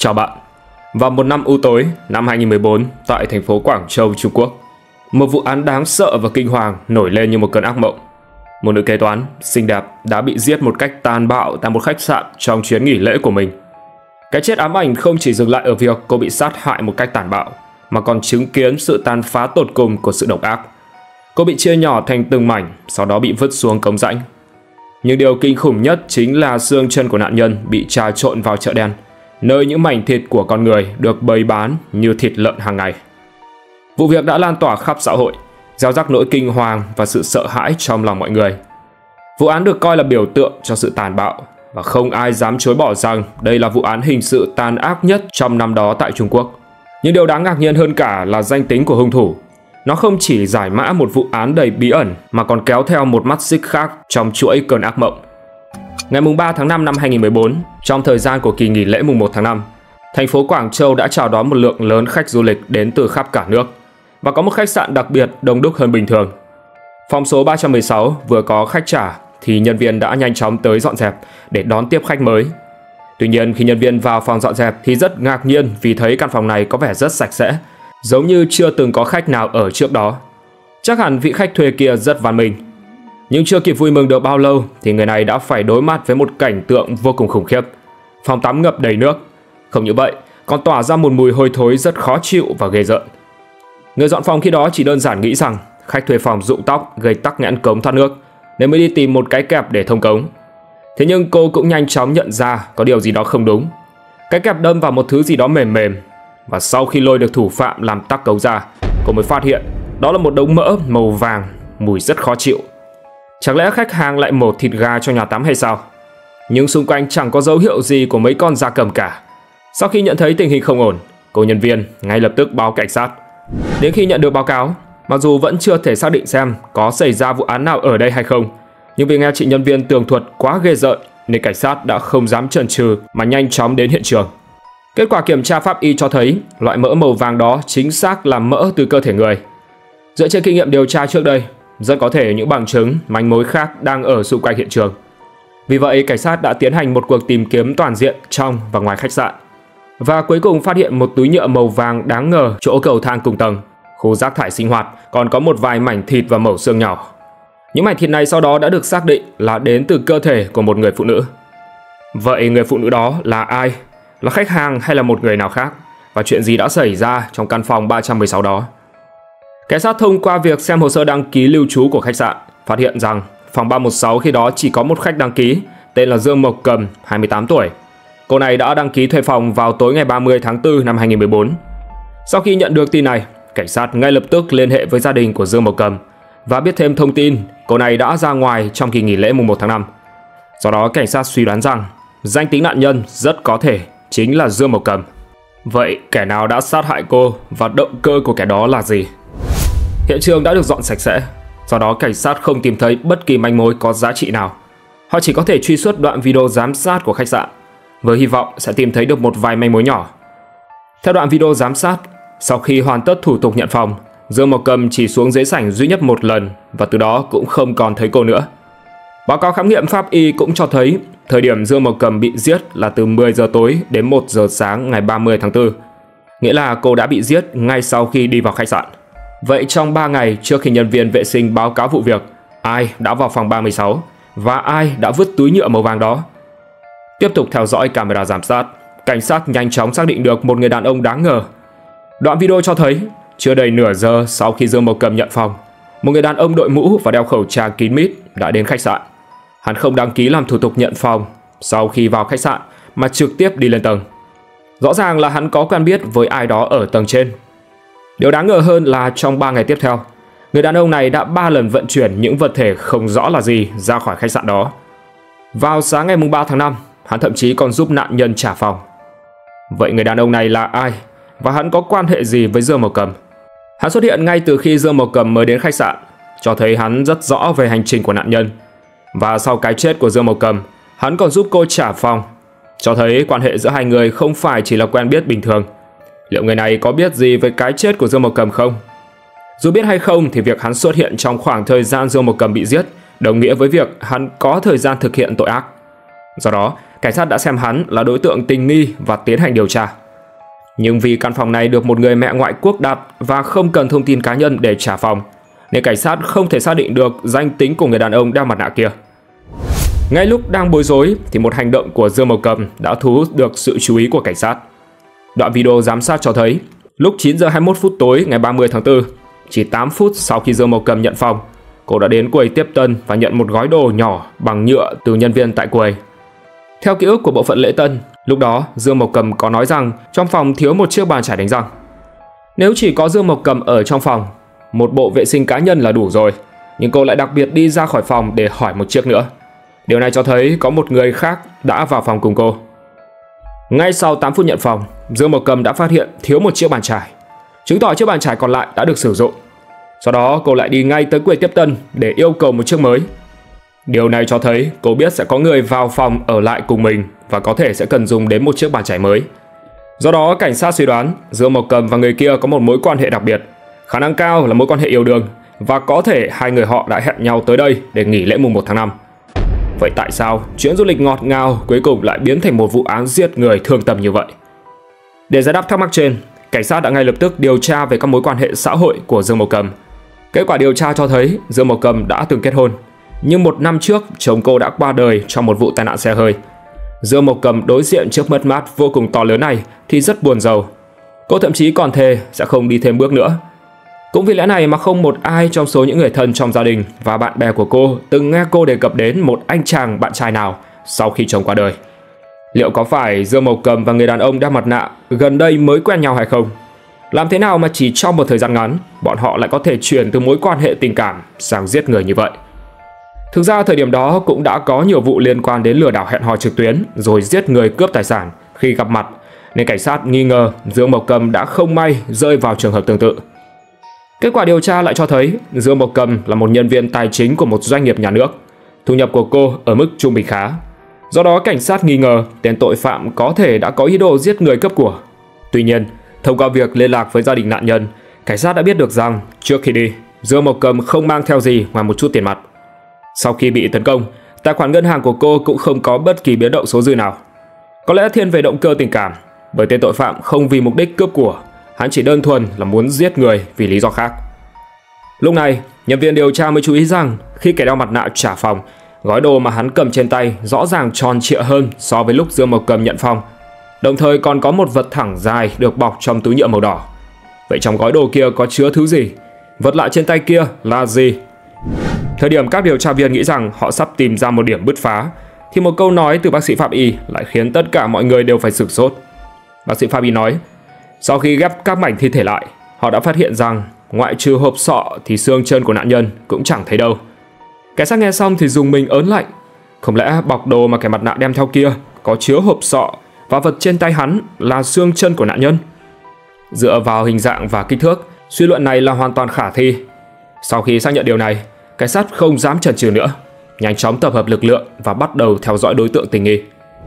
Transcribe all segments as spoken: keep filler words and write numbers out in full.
Chào bạn. Vào một năm u tối năm hai nghìn không trăm mười bốn tại thành phố Quảng Châu, Trung Quốc, một vụ án đáng sợ và kinh hoàng nổi lên như một cơn ác mộng. Một nữ kế toán xinh đẹp đã bị giết một cách tàn bạo tại một khách sạn trong chuyến nghỉ lễ của mình. Cái chết ám ảnh không chỉ dừng lại ở việc cô bị sát hại một cách tàn bạo, mà còn chứng kiến sự tàn phá tột cùng của sự độc ác. Cô bị chia nhỏ thành từng mảnh, sau đó bị vứt xuống cống rãnh. Nhưng điều kinh khủng nhất chính là xương chân của nạn nhân bị trà trộn vào chợ đen, nơi những mảnh thịt của con người được bày bán như thịt lợn hàng ngày. Vụ việc đã lan tỏa khắp xã hội, gieo rắc nỗi kinh hoàng và sự sợ hãi trong lòng mọi người. Vụ án được coi là biểu tượng cho sự tàn bạo, và không ai dám chối bỏ rằng đây là vụ án hình sự tàn ác nhất trong năm đó tại Trung Quốc. Nhưng điều đáng ngạc nhiên hơn cả là danh tính của hung thủ. Nó không chỉ giải mã một vụ án đầy bí ẩn, mà còn kéo theo một mắt xích khác trong chuỗi cơn ác mộng. Ngày ba tháng năm năm hai nghìn không trăm mười bốn, trong thời gian của kỳ nghỉ lễ mùng một tháng năm, thành phố Quảng Châu đã chào đón một lượng lớn khách du lịch đến từ khắp cả nước, và có một khách sạn đặc biệt đông đúc hơn bình thường. Phòng số ba trăm mười sáu vừa có khách trả thì nhân viên đã nhanh chóng tới dọn dẹp để đón tiếp khách mới. Tuy nhiên, khi nhân viên vào phòng dọn dẹp thì rất ngạc nhiên vì thấy căn phòng này có vẻ rất sạch sẽ, giống như chưa từng có khách nào ở trước đó. Chắc hẳn vị khách thuê kia rất văn minh. Nhưng chưa kịp vui mừng được bao lâu thì người này đã phải đối mặt với một cảnh tượng vô cùng khủng khiếp. Phòng tắm ngập đầy nước. Không như vậy, còn tỏa ra một mùi hôi thối rất khó chịu và ghê rợn. Người dọn phòng khi đó chỉ đơn giản nghĩ rằng khách thuê phòng rụng tóc gây tắc nghẽn cống thoát nước, nên mới đi tìm một cái kẹp để thông cống. Thế nhưng cô cũng nhanh chóng nhận ra có điều gì đó không đúng. Cái kẹp đâm vào một thứ gì đó mềm mềm, và sau khi lôi được thủ phạm làm tắc cống ra, cô mới phát hiện đó là một đống mỡ màu vàng, mùi rất khó chịu. Chẳng lẽ khách hàng lại mổ thịt gà cho nhà tắm hay sao? Nhưng xung quanh chẳng có dấu hiệu gì của mấy con gia cầm cả. Sau khi nhận thấy tình hình không ổn, cô nhân viên ngay lập tức báo cảnh sát. Đến khi nhận được báo cáo, mặc dù vẫn chưa thể xác định xem có xảy ra vụ án nào ở đây hay không, nhưng vì nghe chị nhân viên tường thuật quá ghê rợn nên cảnh sát đã không dám chần chừ mà nhanh chóng đến hiện trường. Kết quả kiểm tra pháp y cho thấy loại mỡ màu vàng đó chính xác là mỡ từ cơ thể người. Dựa trên kinh nghiệm điều tra trước đây, rất có thể những bằng chứng, manh mối khác đang ở xung quanh hiện trường. Vì vậy, cảnh sát đã tiến hành một cuộc tìm kiếm toàn diện trong và ngoài khách sạn, và cuối cùng phát hiện một túi nhựa màu vàng đáng ngờ chỗ cầu thang cùng tầng. Khu rác thải sinh hoạt còn có một vài mảnh thịt và mẩu xương nhỏ. Những mảnh thịt này sau đó đã được xác định là đến từ cơ thể của một người phụ nữ. Vậy người phụ nữ đó là ai? Là khách hàng hay là một người nào khác? Và chuyện gì đã xảy ra trong căn phòng ba trăm mười sáu đó? Cảnh sát thông qua việc xem hồ sơ đăng ký lưu trú của khách sạn phát hiện rằng phòng ba một sáu khi đó chỉ có một khách đăng ký tên là Dương Mộc Cầm, hai mươi tám tuổi. Cô này đã đăng ký thuê phòng vào tối ngày ba mươi tháng tư năm hai nghìn không trăm mười bốn. Sau khi nhận được tin này, cảnh sát ngay lập tức liên hệ với gia đình của Dương Mộc Cầm và biết thêm thông tin cô này đã ra ngoài trong kỳ nghỉ lễ mùng một tháng năm. Do đó, cảnh sát suy đoán rằng danh tính nạn nhân rất có thể chính là Dương Mộc Cầm. Vậy kẻ nào đã sát hại cô và động cơ của kẻ đó là gì? Hiện trường đã được dọn sạch sẽ, do đó cảnh sát không tìm thấy bất kỳ manh mối có giá trị nào. Họ chỉ có thể truy xuất đoạn video giám sát của khách sạn, với hy vọng sẽ tìm thấy được một vài manh mối nhỏ. Theo đoạn video giám sát, sau khi hoàn tất thủ tục nhận phòng, Dương Mộc Cầm chỉ xuống dưới sảnh duy nhất một lần, và từ đó cũng không còn thấy cô nữa. Báo cáo khám nghiệm pháp y cũng cho thấy thời điểm Dương Mộc Cầm bị giết là từ mười giờ tối đến một giờ sáng ngày ba mươi tháng tư, nghĩa là cô đã bị giết ngay sau khi đi vào khách sạn. Vậy trong ba ngày trước khi nhân viên vệ sinh báo cáo vụ việc, ai đã vào phòng ba mươi sáu và ai đã vứt túi nhựa màu vàng đó? Tiếp tục theo dõi camera giám sát, cảnh sát nhanh chóng xác định được một người đàn ông đáng ngờ. Đoạn video cho thấy chưa đầy nửa giờ sau khi Dương Mộc Cầm nhận phòng, một người đàn ông đội mũ và đeo khẩu trang kín mít đã đến khách sạn. Hắn không đăng ký làm thủ tục nhận phòng sau khi vào khách sạn mà trực tiếp đi lên tầng. Rõ ràng là hắn có quen biết với ai đó ở tầng trên. Điều đáng ngờ hơn là trong ba ngày tiếp theo, người đàn ông này đã ba lần vận chuyển những vật thể không rõ là gì ra khỏi khách sạn đó. Vào sáng ngày ba tháng năm, hắn thậm chí còn giúp nạn nhân trả phòng. Vậy người đàn ông này là ai? Và hắn có quan hệ gì với Dương Mộc Cầm? Hắn xuất hiện ngay từ khi Dương Mộc Cầm mới đến khách sạn, cho thấy hắn rất rõ về hành trình của nạn nhân. Và sau cái chết của Dương Mộc Cầm, hắn còn giúp cô trả phòng, cho thấy quan hệ giữa hai người không phải chỉ là quen biết bình thường. Liệu người này có biết gì về cái chết của Dương Mộc Cầm không? Dù biết hay không thì việc hắn xuất hiện trong khoảng thời gian Dương Mộc Cầm bị giết đồng nghĩa với việc hắn có thời gian thực hiện tội ác. Do đó, cảnh sát đã xem hắn là đối tượng tình nghi và tiến hành điều tra. Nhưng vì căn phòng này được một người mẹ ngoại quốc đặt và không cần thông tin cá nhân để trả phòng, nên cảnh sát không thể xác định được danh tính của người đàn ông đeo mặt nạ kia. Ngay lúc đang bối rối thì một hành động của Dương Mộc Cầm đã thu hút được sự chú ý của cảnh sát. Đoạn video giám sát cho thấy lúc chín giờ hai mươi mốt phút tối ngày ba mươi tháng tư, chỉ tám phút sau khi Dương Mộc Cầm nhận phòng, cô đã đến quầy tiếp tân và nhận một gói đồ nhỏ bằng nhựa từ nhân viên tại quầy. Theo ký ức của bộ phận lễ tân, lúc đó Dương Mộc Cầm có nói rằng trong phòng thiếu một chiếc bàn chải đánh răng. Nếu chỉ có Dương Mộc Cầm ở trong phòng, một bộ vệ sinh cá nhân là đủ rồi, nhưng cô lại đặc biệt đi ra khỏi phòng để hỏi một chiếc nữa. Điều này cho thấy có một người khác đã vào phòng cùng cô. Ngay sau tám phút nhận phòng, Dương Mộc Cầm đã phát hiện thiếu một chiếc bàn chải, chứng tỏ chiếc bàn chải còn lại đã được sử dụng. Sau đó cô lại đi ngay tới quầy tiếp tân để yêu cầu một chiếc mới. Điều này cho thấy cô biết sẽ có người vào phòng ở lại cùng mình và có thể sẽ cần dùng đến một chiếc bàn chải mới. Do đó cảnh sát suy đoán Dương Mộc Cầm và người kia có một mối quan hệ đặc biệt, khả năng cao là mối quan hệ yêu đương, và có thể hai người họ đã hẹn nhau tới đây để nghỉ lễ mùng một tháng năm. Vậy tại sao chuyến du lịch ngọt ngào cuối cùng lại biến thành một vụ án giết người thương tâm như vậy? Để giải đáp thắc mắc trên, cảnh sát đã ngay lập tức điều tra về các mối quan hệ xã hội của Dương Mộc Cầm. Kết quả điều tra cho thấy Dương Mộc Cầm đã từng kết hôn, nhưng một năm trước chồng cô đã qua đời trong một vụ tai nạn xe hơi. Dương Mộc Cầm đối diện trước mất mát vô cùng to lớn này thì rất buồn rầu. Cô thậm chí còn thề sẽ không đi thêm bước nữa. Cũng vì lẽ này mà không một ai trong số những người thân trong gia đình và bạn bè của cô từng nghe cô đề cập đến một anh chàng bạn trai nào sau khi chồng qua đời. Liệu có phải Dương Mộc Cầm và người đàn ông đeo mặt nạ gần đây mới quen nhau hay không? Làm thế nào mà chỉ trong một thời gian ngắn, bọn họ lại có thể chuyển từ mối quan hệ tình cảm sang giết người như vậy? Thực ra thời điểm đó cũng đã có nhiều vụ liên quan đến lừa đảo hẹn hò trực tuyến rồi giết người cướp tài sản khi gặp mặt, nên cảnh sát nghi ngờ Dương Mộc Cầm đã không may rơi vào trường hợp tương tự. Kết quả điều tra lại cho thấy Dương Mộc Cầm là một nhân viên tài chính của một doanh nghiệp nhà nước. Thu nhập của cô ở mức trung bình khá. Do đó cảnh sát nghi ngờ tên tội phạm có thể đã có ý đồ giết người cướp của. Tuy nhiên, thông qua việc liên lạc với gia đình nạn nhân, cảnh sát đã biết được rằng trước khi đi, Dương Mộc Cầm không mang theo gì ngoài một chút tiền mặt. Sau khi bị tấn công, tài khoản ngân hàng của cô cũng không có bất kỳ biến động số dư nào. Có lẽ thiên về động cơ tình cảm, bởi tên tội phạm không vì mục đích cướp của, hắn chỉ đơn thuần là muốn giết người vì lý do khác. Lúc này, nhân viên điều tra mới chú ý rằng khi kẻ đeo mặt nạ trả phòng, gói đồ mà hắn cầm trên tay rõ ràng tròn trịa hơn so với lúc Dương Mộc Cầm nhận phòng. Đồng thời còn có một vật thẳng dài được bọc trong túi nhựa màu đỏ. Vậy trong gói đồ kia có chứa thứ gì? Vật lạ trên tay kia là gì? Thời điểm các điều tra viên nghĩ rằng họ sắp tìm ra một điểm bứt phá, thì một câu nói từ bác sĩ pháp y lại khiến tất cả mọi người đều phải sửng sốt. Bác sĩ pháp y nói, sau khi ghép các mảnh thi thể lại, họ đã phát hiện rằng ngoại trừ hộp sọ thì xương chân của nạn nhân cũng chẳng thấy đâu. Cảnh sát nghe xong thì dùng mình ớn lạnh. Không lẽ bọc đồ mà kẻ mặt nạ đem theo kia có chứa hộp sọ và vật trên tay hắn là xương chân của nạn nhân? Dựa vào hình dạng và kích thước, suy luận này là hoàn toàn khả thi. Sau khi xác nhận điều này, cảnh sát không dám chần chừ nữa, nhanh chóng tập hợp lực lượng và bắt đầu theo dõi đối tượng tình nghi.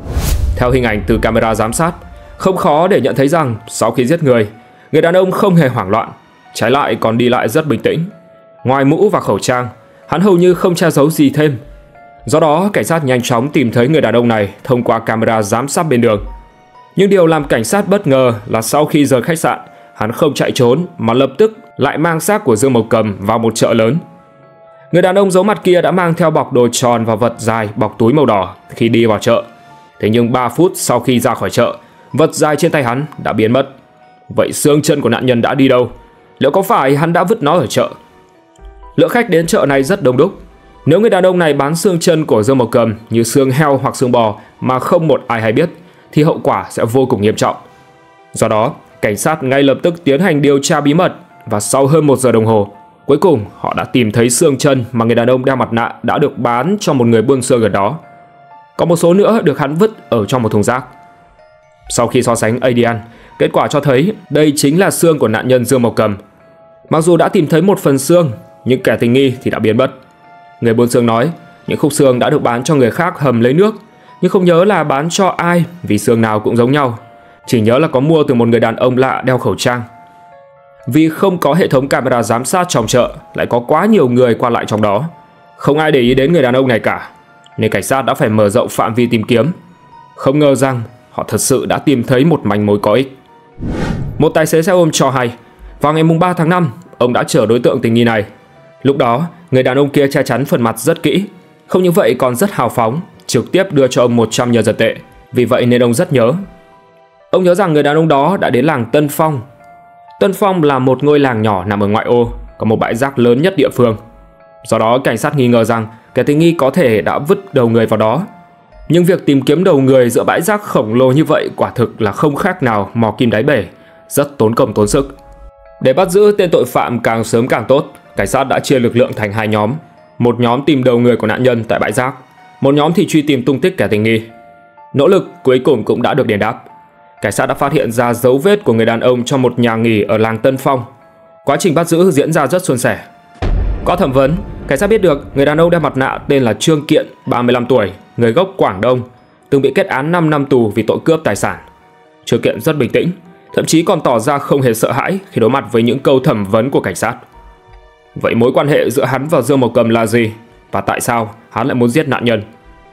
Theo hình ảnh từ camera giám sát, không khó để nhận thấy rằng sau khi giết người, người đàn ông không hề hoảng loạn, trái lại còn đi lại rất bình tĩnh. Ngoài mũ và khẩu trang, hắn hầu như không che giấu gì thêm. Do đó, cảnh sát nhanh chóng tìm thấy người đàn ông này thông qua camera giám sát bên đường. Nhưng điều làm cảnh sát bất ngờ là sau khi rời khách sạn, hắn không chạy trốn mà lập tức lại mang xác của Dương Mộc Cầm vào một chợ lớn. Người đàn ông giấu mặt kia đã mang theo bọc đồ tròn và vật dài bọc túi màu đỏ khi đi vào chợ. Thế nhưng ba phút sau khi ra khỏi chợ, vật dài trên tay hắn đã biến mất. Vậy xương chân của nạn nhân đã đi đâu? Liệu có phải hắn đã vứt nó ở chợ? Lượng khách đến chợ này rất đông đúc. Nếu người đàn ông này bán xương chân của Dương Mộc Cầm như xương heo hoặc xương bò mà không một ai hay biết, thì hậu quả sẽ vô cùng nghiêm trọng. Do đó, cảnh sát ngay lập tức tiến hành điều tra bí mật, và sau hơn một giờ đồng hồ, cuối cùng họ đã tìm thấy xương chân mà người đàn ông đeo mặt nạ đã được bán cho một người buôn xương gần đó. Còn một số nữa được hắn vứt ở trong một thùng rác. Sau khi so sánh a đê en, kết quả cho thấy đây chính là xương của nạn nhân Dương Mộc Cầm. Mặc dù đã tìm thấy một phần xương, nhưng kẻ tình nghi thì đã biến mất. Người buôn xương nói những khúc xương đã được bán cho người khác hầm lấy nước, nhưng không nhớ là bán cho ai vì xương nào cũng giống nhau. Chỉ nhớ là có mua từ một người đàn ông lạ đeo khẩu trang. Vì không có hệ thống camera giám sát trong chợ, lại có quá nhiều người qua lại trong đó, không ai để ý đến người đàn ông này cả, nên cảnh sát đã phải mở rộng phạm vi tìm kiếm. Không ngờ rằng họ thật sự đã tìm thấy một manh mối có ích. Một tài xế xe ôm cho hay, vào ngày ba tháng năm, ông đã chở đối tượng tình nghi này. Lúc đó, người đàn ông kia che chắn phần mặt rất kỹ, không những vậy còn rất hào phóng, trực tiếp đưa cho ông một trăm nhân dân tệ. Vì vậy nên ông rất nhớ. Ông nhớ rằng người đàn ông đó đã đến làng Tân Phong. Tân Phong là một ngôi làng nhỏ nằm ở ngoại ô, có một bãi rác lớn nhất địa phương. Do đó cảnh sát nghi ngờ rằng kẻ tình nghi có thể đã vứt đầu người vào đó. Nhưng việc tìm kiếm đầu người giữa bãi rác khổng lồ như vậy quả thực là không khác nào mò kim đáy bể, rất tốn công tốn sức. Để bắt giữ tên tội phạm càng sớm càng tốt, cảnh sát đã chia lực lượng thành hai nhóm. Một nhóm tìm đầu người của nạn nhân tại bãi rác, một nhóm thì truy tìm tung tích kẻ tình nghi. Nỗ lực cuối cùng cũng đã được đền đáp. Cảnh sát đã phát hiện ra dấu vết của người đàn ông trong một nhà nghỉ ở làng Tân Phong. Quá trình bắt giữ diễn ra rất suôn sẻ. Qua thẩm vấn, cảnh sát biết được người đàn ông đeo mặt nạ tên là Trương Kiện, ba mươi lăm tuổi, người gốc Quảng Đông, từng bị kết án năm năm tù vì tội cướp tài sản. Trương Kiện rất bình tĩnh, thậm chí còn tỏ ra không hề sợ hãi khi đối mặt với những câu thẩm vấn của cảnh sát. Vậy mối quan hệ giữa hắn và Dương Mộc Cầm là gì? Và tại sao hắn lại muốn giết nạn nhân?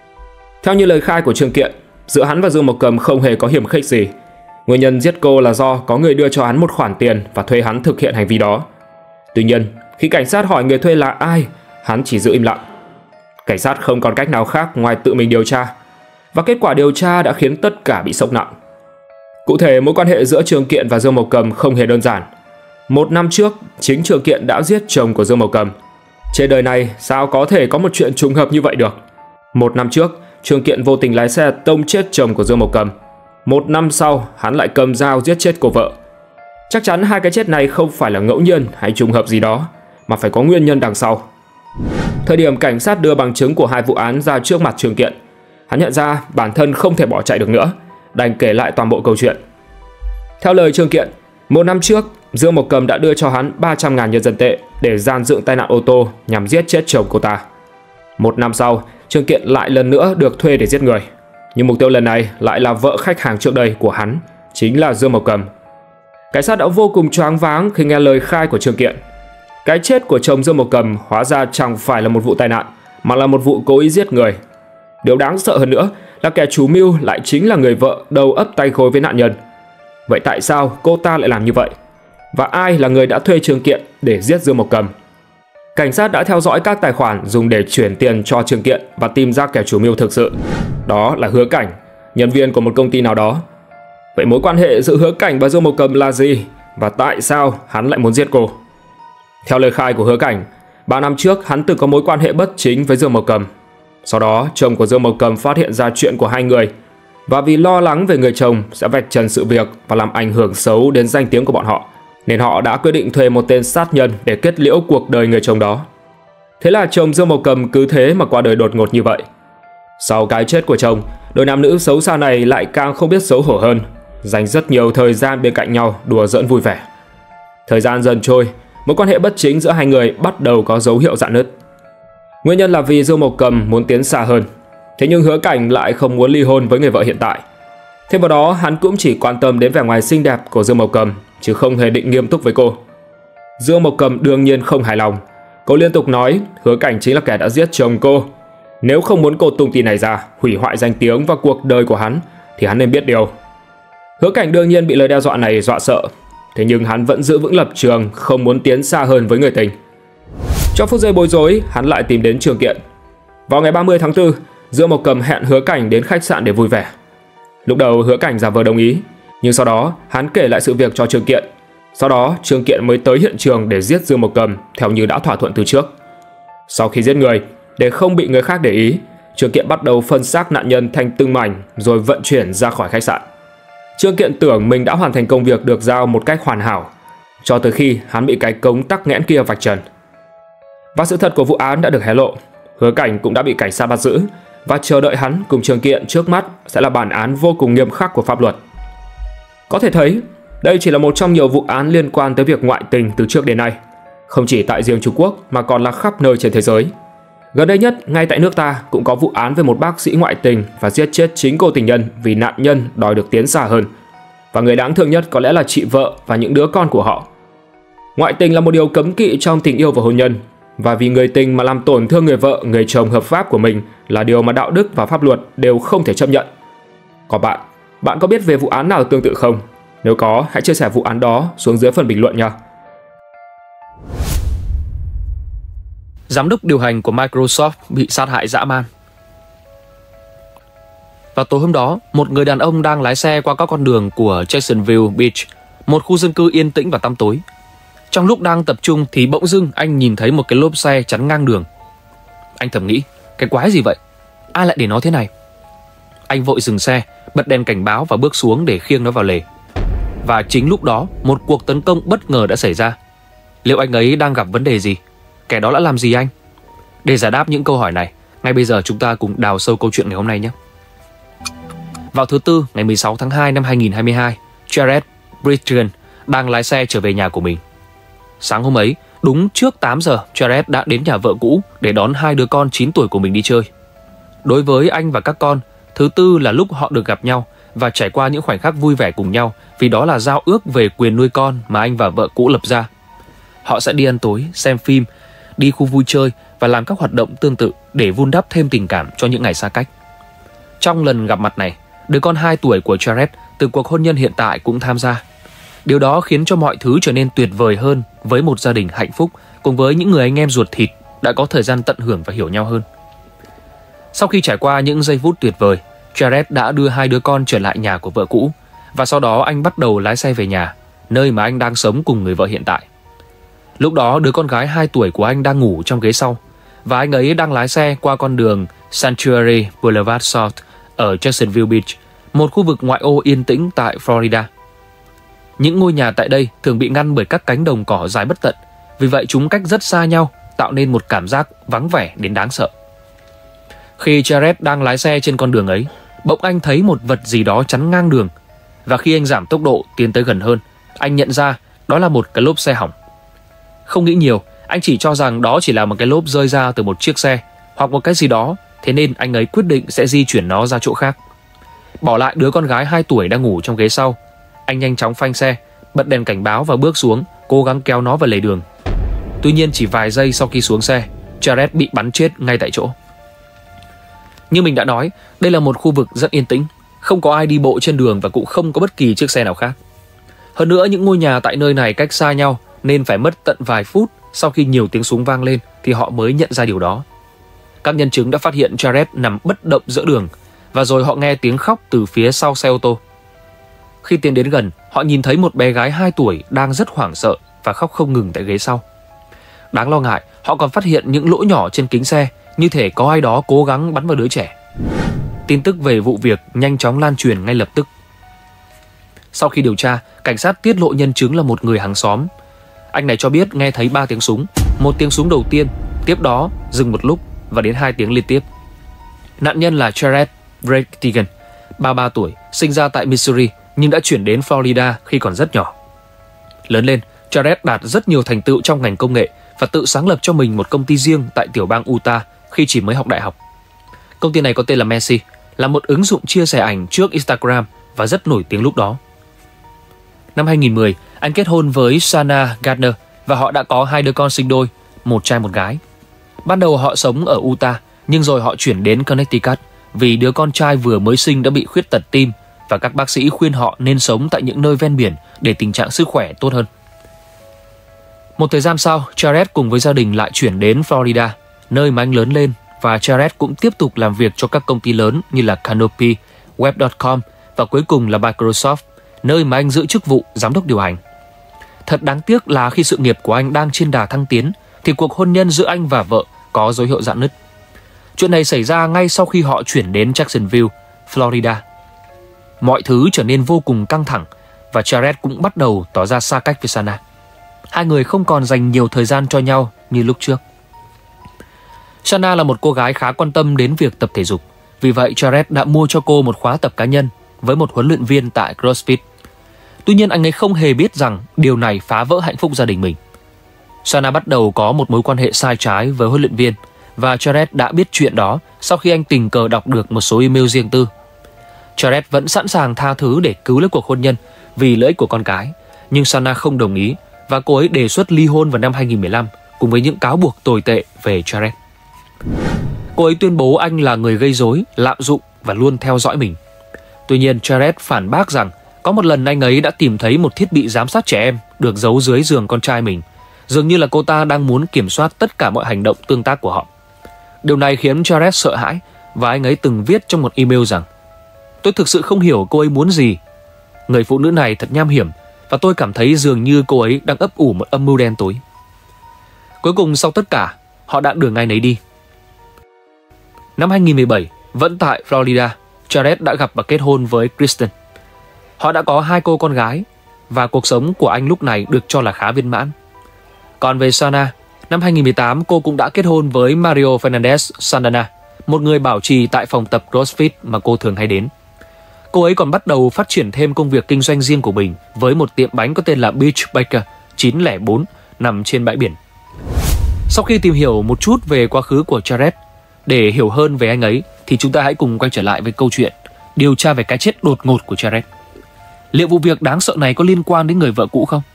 Theo như lời khai của Trương Kiện, giữa hắn và Dương Mộc Cầm không hề có hiềm khích gì. Nguyên nhân giết cô là do có người đưa cho hắn một khoản tiền và thuê hắn thực hiện hành vi đó. Tuy nhiên, khi cảnh sát hỏi người thuê là ai, hắn chỉ giữ im lặng. Cảnh sát không còn cách nào khác ngoài tự mình điều tra. Và kết quả điều tra đã khiến tất cả bị sốc nặng. Cụ thể, mối quan hệ giữa Trương Kiện và Dương Mộc Cầm không hề đơn giản. Một năm trước, chính Trương Kiện đã giết chồng của Dương Mộc Cầm. Trên đời này sao có thể có một chuyện trùng hợp như vậy được? Một năm trước, Trương Kiện vô tình lái xe tông chết chồng của Dương Mộc Cầm. Một năm sau, hắn lại cầm dao giết chết cô vợ. Chắc chắn hai cái chết này không phải là ngẫu nhiên hay trùng hợp gì đó, mà phải có nguyên nhân đằng sau. Thời điểm cảnh sát đưa bằng chứng của hai vụ án ra trước mặt Trương Kiện, hắn nhận ra bản thân không thể bỏ chạy được nữa, đành kể lại toàn bộ câu chuyện. Theo lời Trương Kiện, một năm trước, Dương Mộc Cầm đã đưa cho hắn ba trăm ngàn nhân dân tệ để gian dựng tai nạn ô tô nhằm giết chết chồng cô ta. Một năm sau, Trương Kiện lại lần nữa được thuê để giết người. Nhưng mục tiêu lần này lại là vợ khách hàng trước đây của hắn, chính là Dương Mộc Cầm. Cảnh sát đã vô cùng choáng váng khi nghe lời khai của Trương Kiện. Cái chết của chồng Dương Mộc Cầm hóa ra chẳng phải là một vụ tai nạn, mà là một vụ cố ý giết người. Điều đáng sợ hơn nữa là kẻ chủ mưu lại chính là người vợ đầu ấp tay gối với nạn nhân. Vậy tại sao cô ta lại làm như vậy? Và ai là người đã thuê Trương Kiện để giết Dương Mộc Cầm? Cảnh sát đã theo dõi các tài khoản dùng để chuyển tiền cho Trương Kiện và tìm ra kẻ chủ mưu thực sự. Đó là Hứa Cảnh, nhân viên của một công ty nào đó. Vậy mối quan hệ giữa Hứa Cảnh và Dương Mộc Cầm là gì? Và tại sao hắn lại muốn giết cô? Theo lời khai của Hứa Cảnh, ba năm trước hắn từng có mối quan hệ bất chính với Dương Mộc Cầm. Sau đó, chồng của Dương Mộc Cầm phát hiện ra chuyện của hai người, và vì lo lắng về người chồng sẽ vạch trần sự việc và làm ảnh hưởng xấu đến danh tiếng của bọn họ, nên họ đã quyết định thuê một tên sát nhân để kết liễu cuộc đời người chồng đó. Thế là chồng Dương Mộc Cầm cứ thế mà qua đời đột ngột như vậy. Sau cái chết của chồng, đôi nam nữ xấu xa này lại càng không biết xấu hổ hơn, dành rất nhiều thời gian bên cạnh nhau đùa giỡn vui vẻ. Thời gian dần trôi, mối quan hệ bất chính giữa hai người bắt đầu có dấu hiệu rạn nứt. Nguyên nhân là vì Dương Mộc Cầm muốn tiến xa hơn. Thế nhưng Hứa Cảnh lại không muốn ly hôn với người vợ hiện tại. Thêm vào đó, hắn cũng chỉ quan tâm đến vẻ ngoài xinh đẹp của Dương Mộc Cầm, chứ không hề định nghiêm túc với cô. Dương Mộc Cầm đương nhiên không hài lòng. Cô liên tục nói Hứa Cảnh chính là kẻ đã giết chồng cô. Nếu không muốn cô tung tin này ra, hủy hoại danh tiếng và cuộc đời của hắn, thì hắn nên biết điều. Hứa Cảnh đương nhiên bị lời đe dọa này dọa sợ. Thế nhưng hắn vẫn giữ vững lập trường, không muốn tiến xa hơn với người tình. Trong phút giây bối rối, hắn lại tìm đến Trương Kiện. Vào ngày ba mươi tháng tư, Dương Mộc Cầm hẹn Hứa Cảnh đến khách sạn để vui vẻ. Lúc đầu Hứa Cảnh giả vờ đồng ý, nhưng sau đó hắn kể lại sự việc cho Trương Kiện. Sau đó Trương Kiện mới tới hiện trường để giết Dương Mộc Cầm theo như đã thỏa thuận từ trước. Sau khi giết người, để không bị người khác để ý, Trương Kiện bắt đầu phân xác nạn nhân thành từng mảnh rồi vận chuyển ra khỏi khách sạn. Trương Kiện tưởng mình đã hoàn thành công việc được giao một cách hoàn hảo, cho tới khi hắn bị cái cống tắc nghẽn kia vạch trần. Và sự thật của vụ án đã được hé lộ. Hứa Cảnh cũng đã bị cảnh sát bắt giữ, và chờ đợi hắn cùng Trương Kiện trước mắt sẽ là bản án vô cùng nghiêm khắc của pháp luật. Có thể thấy, đây chỉ là một trong nhiều vụ án liên quan tới việc ngoại tình từ trước đến nay, không chỉ tại riêng Trung Quốc mà còn là khắp nơi trên thế giới. Gần đây nhất, ngay tại nước ta cũng có vụ án về một bác sĩ ngoại tình và giết chết chính cô tình nhân vì nạn nhân đòi được tiến xa hơn. Và người đáng thương nhất có lẽ là chị vợ và những đứa con của họ. Ngoại tình là một điều cấm kỵ trong tình yêu và hôn nhân, và vì người tình mà làm tổn thương người vợ, người chồng hợp pháp của mình là điều mà đạo đức và pháp luật đều không thể chấp nhận. Còn bạn, bạn có biết về vụ án nào tương tự không? Nếu có, hãy chia sẻ vụ án đó xuống dưới phần bình luận nha. Giám đốc điều hành của Microsoft bị sát hại dã man. Vào tối hôm đó, một người đàn ông đang lái xe qua các con đường của Jacksonville Beach, một khu dân cư yên tĩnh và tăm tối. Trong lúc đang tập trung thì bỗng dưng anh nhìn thấy một cái lốp xe chắn ngang đường. Anh thầm nghĩ, cái quái gì vậy? Ai lại để nó thế này? Anh vội dừng xe, bật đèn cảnh báo và bước xuống để khiêng nó vào lề. Và chính lúc đó, một cuộc tấn công bất ngờ đã xảy ra. Liệu anh ấy đang gặp vấn đề gì? Kẻ đó đã làm gì anh? Để giải đáp những câu hỏi này, ngay bây giờ chúng ta cùng đào sâu câu chuyện ngày hôm nay nhé. Vào thứ Tư, ngày mười sáu tháng hai năm hai nghìn không trăm hai mươi hai, Jared Bridgen đang lái xe trở về nhà của mình. Sáng hôm ấy, đúng trước tám giờ, Jared đã đến nhà vợ cũ để đón hai đứa con chín tuổi của mình đi chơi. Đối với anh và các con, thứ Tư là lúc họ được gặp nhau và trải qua những khoảnh khắc vui vẻ cùng nhau, vì đó là giao ước về quyền nuôi con mà anh và vợ cũ lập ra. Họ sẽ đi ăn tối, xem phim, đi khu vui chơi và làm các hoạt động tương tự để vun đắp thêm tình cảm cho những ngày xa cách. Trong lần gặp mặt này, đứa con hai tuổi của Jared từ cuộc hôn nhân hiện tại cũng tham gia. Điều đó khiến cho mọi thứ trở nên tuyệt vời hơn với một gia đình hạnh phúc cùng với những người anh em ruột thịt đã có thời gian tận hưởng và hiểu nhau hơn. Sau khi trải qua những giây phút tuyệt vời, Jared đã đưa hai đứa con trở lại nhà của vợ cũ và sau đó anh bắt đầu lái xe về nhà, nơi mà anh đang sống cùng người vợ hiện tại. Lúc đó đứa con gái hai tuổi của anh đang ngủ trong ghế sau và anh ấy đang lái xe qua con đường Sanctuary Boulevard South ở Jacksonville Beach, một khu vực ngoại ô yên tĩnh tại Florida. Những ngôi nhà tại đây thường bị ngăn bởi các cánh đồng cỏ dài bất tận, vì vậy chúng cách rất xa nhau, tạo nên một cảm giác vắng vẻ đến đáng sợ. Khi Jared đang lái xe trên con đường ấy, bỗng anh thấy một vật gì đó chắn ngang đường, và khi anh giảm tốc độ tiến tới gần hơn, anh nhận ra đó là một cái lốp xe hỏng. Không nghĩ nhiều, anh chỉ cho rằng đó chỉ là một cái lốp rơi ra từ một chiếc xe hoặc một cái gì đó, thế nên anh ấy quyết định sẽ di chuyển nó ra chỗ khác. Bỏ lại đứa con gái hai tuổi đang ngủ trong ghế sau, anh nhanh chóng phanh xe, bật đèn cảnh báo và bước xuống, cố gắng kéo nó vào lề đường. Tuy nhiên chỉ vài giây sau khi xuống xe, Jared bị bắn chết ngay tại chỗ. Như mình đã nói, đây là một khu vực rất yên tĩnh, không có ai đi bộ trên đường và cũng không có bất kỳ chiếc xe nào khác. Hơn nữa, những ngôi nhà tại nơi này cách xa nhau nên phải mất tận vài phút sau khi nhiều tiếng súng vang lên thì họ mới nhận ra điều đó. Các nhân chứng đã phát hiện Jared nằm bất động giữa đường và rồi họ nghe tiếng khóc từ phía sau xe ô tô. Khi tiến đến gần, họ nhìn thấy một bé gái hai tuổi đang rất hoảng sợ và khóc không ngừng tại ghế sau. Đáng lo ngại, họ còn phát hiện những lỗ nhỏ trên kính xe, như thể có ai đó cố gắng bắn vào đứa trẻ. Tin tức về vụ việc nhanh chóng lan truyền ngay lập tức. Sau khi điều tra, cảnh sát tiết lộ nhân chứng là một người hàng xóm. Anh này cho biết nghe thấy ba tiếng súng, một tiếng súng đầu tiên, tiếp đó dừng một lúc và đến hai tiếng liên tiếp. Nạn nhân là Jared Bridgen, ba mươi ba tuổi, sinh ra tại Missouri nhưng đã chuyển đến Florida khi còn rất nhỏ. Lớn lên, Jared đạt rất nhiều thành tựu trong ngành công nghệ và tự sáng lập cho mình một công ty riêng tại tiểu bang Utah khi chỉ mới học đại học. Công ty này có tên là Messi, là một ứng dụng chia sẻ ảnh trước Instagram và rất nổi tiếng lúc đó. Năm hai nghìn không trăm mười, anh kết hôn với Shanna Gardner và họ đã có hai đứa con sinh đôi, một trai một gái. Ban đầu họ sống ở Utah, nhưng rồi họ chuyển đến Connecticut vì đứa con trai vừa mới sinh đã bị khuyết tật tim và các bác sĩ khuyên họ nên sống tại những nơi ven biển để tình trạng sức khỏe tốt hơn. Một thời gian sau, Jared cùng với gia đình lại chuyển đến Florida, nơi mà anh lớn lên, và Jared cũng tiếp tục làm việc cho các công ty lớn như là Canopy, Web chấm com và cuối cùng là Microsoft, nơi mà anh giữ chức vụ giám đốc điều hành. Thật đáng tiếc là khi sự nghiệp của anh đang trên đà thăng tiến thì cuộc hôn nhân giữa anh và vợ có dấu hiệu rạn nứt. Chuyện này xảy ra ngay sau khi họ chuyển đến Jacksonville, Florida. Mọi thứ trở nên vô cùng căng thẳng và Jared cũng bắt đầu tỏ ra xa cách với Shanna. Hai người không còn dành nhiều thời gian cho nhau như lúc trước. Shanna là một cô gái khá quan tâm đến việc tập thể dục, vì vậy Jared đã mua cho cô một khóa tập cá nhân với một huấn luyện viên tại CrossFit. Tuy nhiên anh ấy không hề biết rằng điều này phá vỡ hạnh phúc gia đình mình. Shanna bắt đầu có một mối quan hệ sai trái với huấn luyện viên và Jared đã biết chuyện đó sau khi anh tình cờ đọc được một số email riêng tư. Jared vẫn sẵn sàng tha thứ để cứu lấy cuộc hôn nhân vì lợi ích của con cái, nhưng Shanna không đồng ý và cô ấy đề xuất ly hôn vào năm hai nghìn không trăm mười lăm cùng với những cáo buộc tồi tệ về Jared. Cô ấy tuyên bố anh là người gây rối, lạm dụng và luôn theo dõi mình. Tuy nhiên, Jared phản bác rằng có một lần anh ấy đã tìm thấy một thiết bị giám sát trẻ em được giấu dưới giường con trai mình. Dường như là cô ta đang muốn kiểm soát tất cả mọi hành động tương tác của họ. Điều này khiến Jared sợ hãi và anh ấy từng viết trong một email rằng: "Tôi thực sự không hiểu cô ấy muốn gì. Người phụ nữ này thật nham hiểm và tôi cảm thấy dường như cô ấy đang ấp ủ một âm mưu đen tối." Cuối cùng sau tất cả, họ đã đường ai nấy đi. Năm hai nghìn mười bảy, vẫn tại Florida, Jared đã gặp và kết hôn với Kristen. Họ đã có hai cô con gái và cuộc sống của anh lúc này được cho là khá viên mãn. Còn về Sana, năm hai nghìn mười tám cô cũng đã kết hôn với Mario Fernandez Saldana, một người bảo trì tại phòng tập CrossFit mà cô thường hay đến. Cô ấy còn bắt đầu phát triển thêm công việc kinh doanh riêng của mình với một tiệm bánh có tên là Beach Baker chín không bốn nằm trên bãi biển. Sau khi tìm hiểu một chút về quá khứ của Jared, để hiểu hơn về anh ấy thì chúng ta hãy cùng quay trở lại với câu chuyện điều tra về cái chết đột ngột của Jared. Liệu vụ việc đáng sợ này có liên quan đến người vợ cũ không?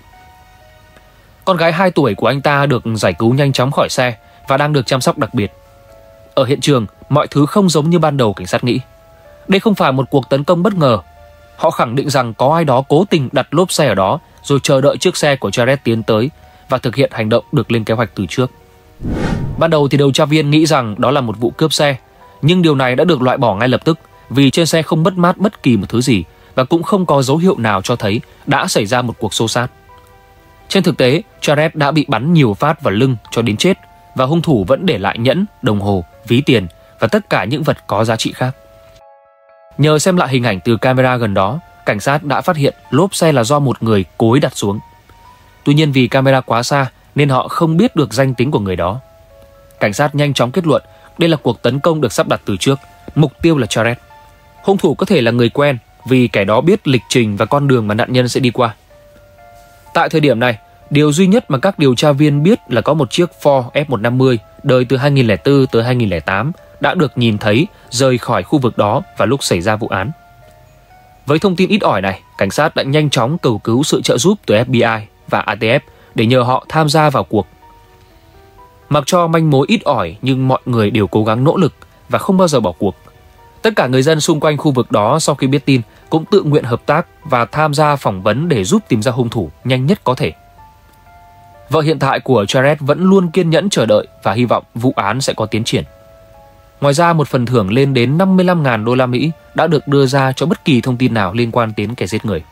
Con gái hai tuổi của anh ta được giải cứu nhanh chóng khỏi xe và đang được chăm sóc đặc biệt. Ở hiện trường, mọi thứ không giống như ban đầu cảnh sát nghĩ. Đây không phải một cuộc tấn công bất ngờ. Họ khẳng định rằng có ai đó cố tình đặt lốp xe ở đó rồi chờ đợi chiếc xe của Jared tiến tới và thực hiện hành động được lên kế hoạch từ trước. Ban đầu thì điều tra viên nghĩ rằng đó là một vụ cướp xe, nhưng điều này đã được loại bỏ ngay lập tức vì trên xe không mất mát bất kỳ một thứ gì và cũng không có dấu hiệu nào cho thấy đã xảy ra một cuộc xô xát. Trên thực tế, Jared đã bị bắn nhiều phát vào lưng cho đến chết và hung thủ vẫn để lại nhẫn, đồng hồ, ví tiền và tất cả những vật có giá trị khác. Nhờ xem lại hình ảnh từ camera gần đó, cảnh sát đã phát hiện lốp xe là do một người cố ý đặt xuống. Tuy nhiên vì camera quá xa nên họ không biết được danh tính của người đó. Cảnh sát nhanh chóng kết luận đây là cuộc tấn công được sắp đặt từ trước, mục tiêu là Jared. Hung thủ có thể là người quen vì kẻ đó biết lịch trình và con đường mà nạn nhân sẽ đi qua. Tại thời điểm này, điều duy nhất mà các điều tra viên biết là có một chiếc Ford F một năm mươi đời từ hai nghìn lẻ bốn tới hai nghìn lẻ tám đã được nhìn thấy rời khỏi khu vực đó vào lúc xảy ra vụ án. Với thông tin ít ỏi này, cảnh sát đã nhanh chóng cầu cứu sự trợ giúp từ F B I và A T F để nhờ họ tham gia vào cuộc. Mặc cho manh mối ít ỏi nhưng mọi người đều cố gắng nỗ lực và không bao giờ bỏ cuộc. Tất cả người dân xung quanh khu vực đó sau khi biết tin cũng tự nguyện hợp tác và tham gia phỏng vấn để giúp tìm ra hung thủ nhanh nhất có thể. Vợ hiện tại của Jared vẫn luôn kiên nhẫn chờ đợi và hy vọng vụ án sẽ có tiến triển. Ngoài ra, một phần thưởng lên đến năm mươi lăm nghìn đô la Mỹ đã được đưa ra cho bất kỳ thông tin nào liên quan đến kẻ giết người.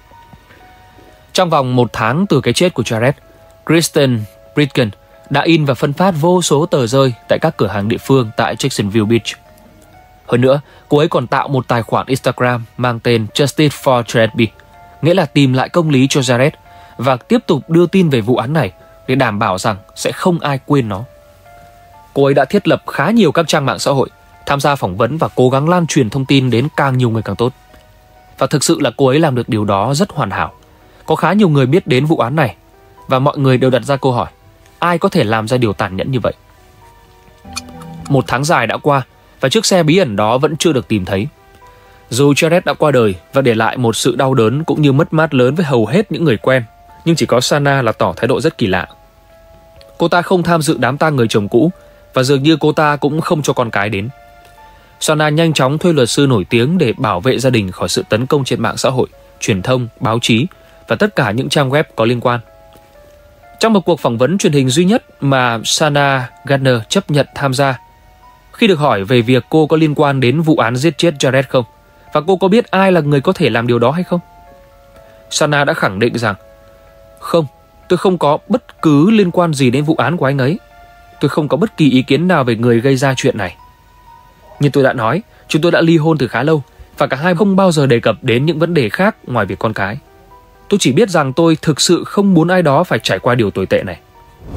Trong vòng một tháng từ cái chết của Jared, Kristen Britkin đã in và phân phát vô số tờ rơi tại các cửa hàng địa phương tại Jacksonville Beach. Hơn nữa, cô ấy còn tạo một tài khoản Instagram mang tên Justice for Jared, nghĩa là tìm lại công lý cho Jared, và tiếp tục đưa tin về vụ án này để đảm bảo rằng sẽ không ai quên nó. Cô ấy đã thiết lập khá nhiều các trang mạng xã hội, tham gia phỏng vấn và cố gắng lan truyền thông tin đến càng nhiều người càng tốt. Và thực sự là cô ấy làm được điều đó rất hoàn hảo. Có khá nhiều người biết đến vụ án này và mọi người đều đặt ra câu hỏi: ai có thể làm ra điều tàn nhẫn như vậy? Một tháng dài đã qua và chiếc xe bí ẩn đó vẫn chưa được tìm thấy. Dù Jared đã qua đời và để lại một sự đau đớn cũng như mất mát lớn với hầu hết những người quen, nhưng chỉ có Sana là tỏ thái độ rất kỳ lạ. Cô ta không tham dự đám tang người chồng cũ và dường như cô ta cũng không cho con cái đến. Sana nhanh chóng thuê luật sư nổi tiếng để bảo vệ gia đình khỏi sự tấn công trên mạng xã hội, truyền thông, báo chí và tất cả những trang web có liên quan. Trong một cuộc phỏng vấn truyền hình duy nhất mà Sana Gardner chấp nhận tham gia, khi được hỏi về việc cô có liên quan đến vụ án giết chết Jared không và cô có biết ai là người có thể làm điều đó hay không, Sana đã khẳng định rằng: không, tôi không có bất cứ liên quan gì đến vụ án của anh ấy. Tôi không có bất kỳ ý kiến nào về người gây ra chuyện này. Như tôi đã nói, chúng tôi đã ly hôn từ khá lâu và cả hai không bao giờ đề cập đến những vấn đề khác ngoài việc con cái. Tôi chỉ biết rằng tôi thực sự không muốn ai đó phải trải qua điều tồi tệ này.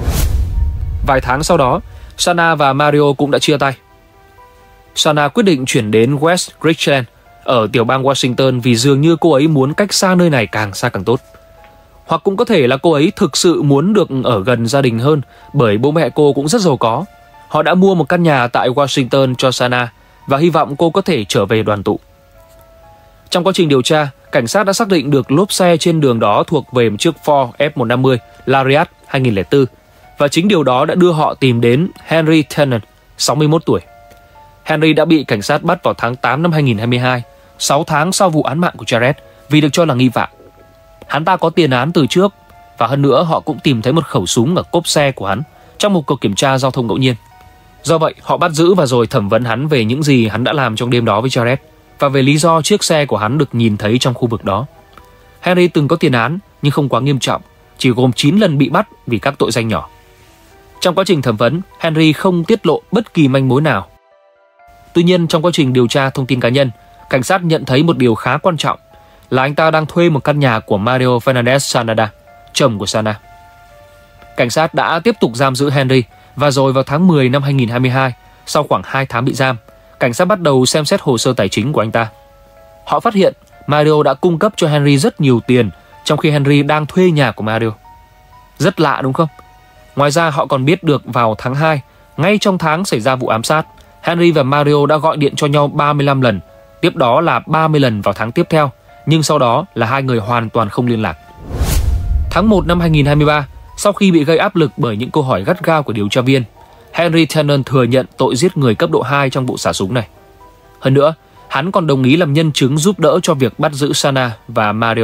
Vài tháng sau đó, Sana và Mario cũng đã chia tay. Sana quyết định chuyển đến West Richland ở tiểu bang Washington vì dường như cô ấy muốn cách xa nơi này càng xa càng tốt. Hoặc cũng có thể là cô ấy thực sự muốn được ở gần gia đình hơn bởi bố mẹ cô cũng rất giàu có. Họ đã mua một căn nhà tại Washington cho Sana và hy vọng cô có thể trở về đoàn tụ. Trong quá trình điều tra, cảnh sát đã xác định được lốp xe trên đường đó thuộc về một chiếc Ford F một năm mươi Lariat hai nghìn lẻ bốn và chính điều đó đã đưa họ tìm đến Henry Tennant, sáu mươi mốt tuổi. Henry đã bị cảnh sát bắt vào tháng tám năm hai nghìn không trăm hai mươi hai sáu tháng sau vụ án mạng của Jared vì được cho là nghi phạm. Hắn ta có tiền án từ trước, và hơn nữa họ cũng tìm thấy một khẩu súng ở cốp xe của hắn trong một cuộc kiểm tra giao thông ngẫu nhiên. Do vậy, họ bắt giữ và rồi thẩm vấn hắn về những gì hắn đã làm trong đêm đó với Jared và về lý do chiếc xe của hắn được nhìn thấy trong khu vực đó. Henry từng có tiền án nhưng không quá nghiêm trọng, chỉ gồm chín lần bị bắt vì các tội danh nhỏ. Trong quá trình thẩm vấn, Henry không tiết lộ bất kỳ manh mối nào. Tuy nhiên, trong quá trình điều tra thông tin cá nhân, cảnh sát nhận thấy một điều khá quan trọng là anh ta đang thuê một căn nhà của Mario Fernandez Sanada, chồng của Sana. Cảnh sát đã tiếp tục giam giữ Henry và rồi vào tháng mười năm hai nghìn không trăm hai mươi hai, sau khoảng hai tháng bị giam, cảnh sát bắt đầu xem xét hồ sơ tài chính của anh ta. Họ phát hiện Mario đã cung cấp cho Henry rất nhiều tiền trong khi Henry đang thuê nhà của Mario. Rất lạ đúng không? Ngoài ra họ còn biết được vào tháng hai, ngay trong tháng xảy ra vụ ám sát, Henry và Mario đã gọi điện cho nhau ba mươi lăm lần, tiếp đó là ba mươi lần vào tháng tiếp theo, nhưng sau đó là hai người hoàn toàn không liên lạc. Tháng một năm hai nghìn không trăm hai mươi ba, sau khi bị gây áp lực bởi những câu hỏi gắt gao của điều tra viên, Henry Tennant thừa nhận tội giết người cấp độ hai trong vụ xả súng này. Hơn nữa, hắn còn đồng ý làm nhân chứng giúp đỡ cho việc bắt giữ Sana và Mario.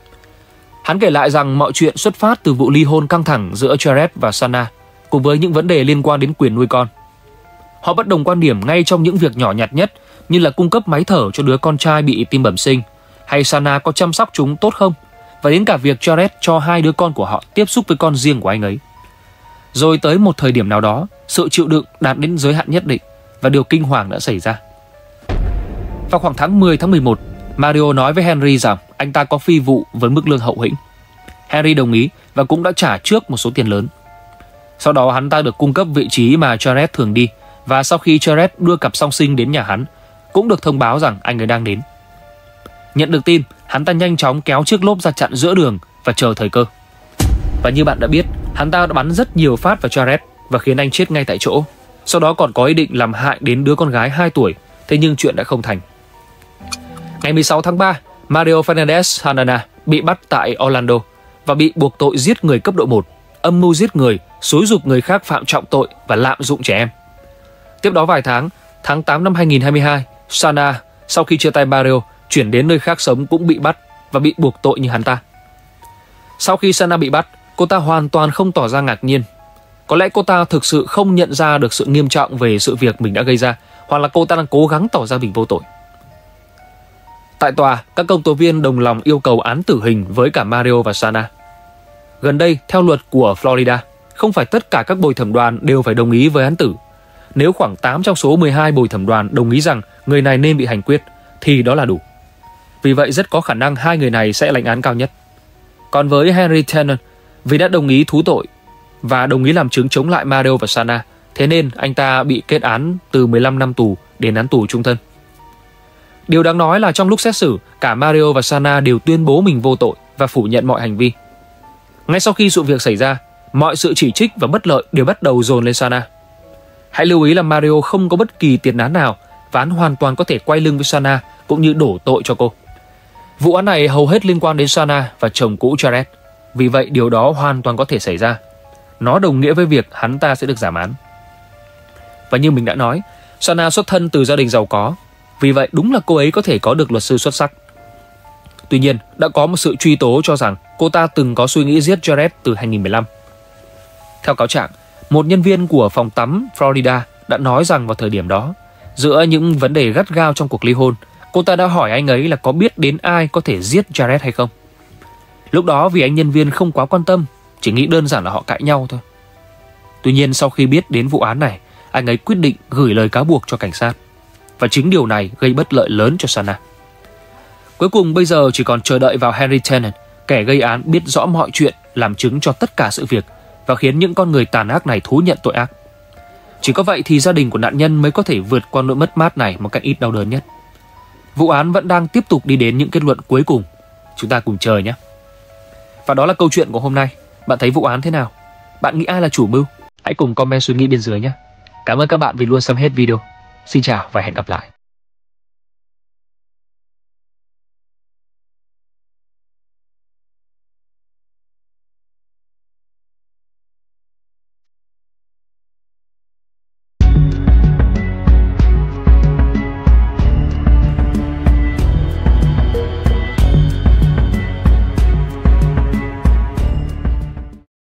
Hắn kể lại rằng mọi chuyện xuất phát từ vụ ly hôn căng thẳng giữa Jared và Sana, cùng với những vấn đề liên quan đến quyền nuôi con. Họ bất đồng quan điểm ngay trong những việc nhỏ nhặt nhất, như là cung cấp máy thở cho đứa con trai bị tim bẩm sinh, hay Sana có chăm sóc chúng tốt không, và đến cả việc Jared cho hai đứa con của họ tiếp xúc với con riêng của anh ấy. Rồi tới một thời điểm nào đó, sự chịu đựng đạt đến giới hạn nhất định và điều kinh hoàng đã xảy ra. Vào khoảng tháng mười tháng mười một, Mario nói với Henry rằng anh ta có phi vụ với mức lương hậu hĩnh. Henry đồng ý và cũng đã trả trước một số tiền lớn. Sau đó hắn ta được cung cấp vị trí mà Jared thường đi, và sau khi Jared đưa cặp song sinh đến nhà hắn, cũng được thông báo rằng anh ấy đang đến. Nhận được tin, hắn ta nhanh chóng kéo chiếc lốp ra chặn giữa đường và chờ thời cơ. Và như bạn đã biết, hắn ta đã bắn rất nhiều phát vào Jared và khiến anh chết ngay tại chỗ. Sau đó còn có ý định làm hại đến đứa con gái hai tuổi, thế nhưng chuyện đã không thành. Ngày mười sáu tháng ba, Mario Fernandez Sanada bị bắt tại Orlando và bị buộc tội giết người cấp độ một, âm mưu giết người, xúi giục người khác phạm trọng tội và lạm dụng trẻ em. Tiếp đó vài tháng, tháng tám năm hai nghìn không trăm hai mươi hai, Sana sau khi chia tay Mario chuyển đến nơi khác sống cũng bị bắt và bị buộc tội như hắn ta. Sau khi Sana bị bắt, cô ta hoàn toàn không tỏ ra ngạc nhiên. Có lẽ cô ta thực sự không nhận ra được sự nghiêm trọng về sự việc mình đã gây ra, hoặc là cô ta đang cố gắng tỏ ra mình vô tội. Tại tòa, các công tố viên đồng lòng yêu cầu án tử hình với cả Mario và Sana. Gần đây, theo luật của Florida, không phải tất cả các bồi thẩm đoàn đều phải đồng ý với án tử. Nếu khoảng tám trong số mười hai bồi thẩm đoàn đồng ý rằng người này nên bị hành quyết, thì đó là đủ. Vì vậy rất có khả năng hai người này sẽ lãnh án cao nhất. Còn với Henry Tennant, vì đã đồng ý thú tội và đồng ý làm chứng chống lại Mario và Sana, thế nên anh ta bị kết án từ mười lăm năm tù đến án tù chung thân. Điều đáng nói là trong lúc xét xử, cả Mario và Sana đều tuyên bố mình vô tội và phủ nhận mọi hành vi. Ngay sau khi sự việc xảy ra, mọi sự chỉ trích và bất lợi đều bắt đầu dồn lên Sana. Hãy lưu ý là Mario không có bất kỳ tiền án nào và hắn hoàn toàn có thể quay lưng với Sana cũng như đổ tội cho cô. Vụ án này hầu hết liên quan đến Sana và chồng cũ Jared. Vì vậy điều đó hoàn toàn có thể xảy ra. Nó đồng nghĩa với việc hắn ta sẽ được giảm án. Và như mình đã nói, Sana xuất thân từ gia đình giàu có. Vì vậy đúng là cô ấy có thể có được luật sư xuất sắc. Tuy nhiên, đã có một sự truy tố cho rằng cô ta từng có suy nghĩ giết Jared từ hai nghìn không trăm mười lăm. Theo cáo trạng, một nhân viên của phòng tắm Florida đã nói rằng vào thời điểm đó, giữa những vấn đề gắt gao trong cuộc ly hôn, cô ta đã hỏi anh ấy là có biết đến ai có thể giết Jared hay không. Lúc đó vì anh nhân viên không quá quan tâm, chỉ nghĩ đơn giản là họ cãi nhau thôi. Tuy nhiên sau khi biết đến vụ án này, anh ấy quyết định gửi lời cáo buộc cho cảnh sát. Và chính điều này gây bất lợi lớn cho Sana. Cuối cùng bây giờ chỉ còn chờ đợi vào Henry Tennant, kẻ gây án biết rõ mọi chuyện, làm chứng cho tất cả sự việc và khiến những con người tàn ác này thú nhận tội ác. Chỉ có vậy thì gia đình của nạn nhân mới có thể vượt qua nỗi mất mát này một cách ít đau đớn nhất. Vụ án vẫn đang tiếp tục đi đến những kết luận cuối cùng. Chúng ta cùng chờ nhé. Và đó là câu chuyện của hôm nay. Bạn thấy vụ án thế nào? Bạn nghĩ ai là chủ mưu? Hãy cùng comment suy nghĩ bên dưới nhé. Cảm ơn các bạn vì luôn xem hết video. Xin chào và hẹn gặp lại.